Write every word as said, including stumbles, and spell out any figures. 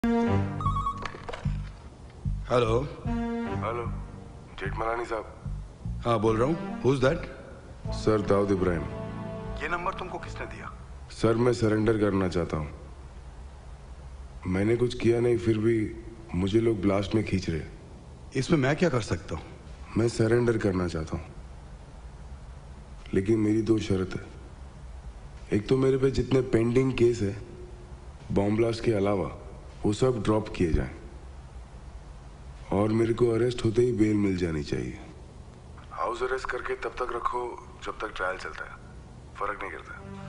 Hello hello Jethmalani साहब। हाँ बोल रहा हूँ। Who's that? Sir Dawood Ibrahim. ये नंबर तुमको किसने दिया? सर मैं सरेंडर करना चाहता हूँ। मैंने कुछ किया नहीं, फिर भी मुझे लोग ब्लास्ट में खींच रहे। इसमें मैं क्या कर सकता हूँ? मैं सरेंडर करना चाहता हूँ, लेकिन मेरी दो शर्त है। एक तो मेरे पे जितने पेंडिंग केस है बॉम्ब ब्लास्ट के अलावा, वो सब ड्रॉप किए जाएं, और मेरे को अरेस्ट होते ही बेल मिल जानी चाहिए। हाउस अरेस्ट करके तब तक रखो जब तक ट्रायल चलता है, फर्क नहीं करता।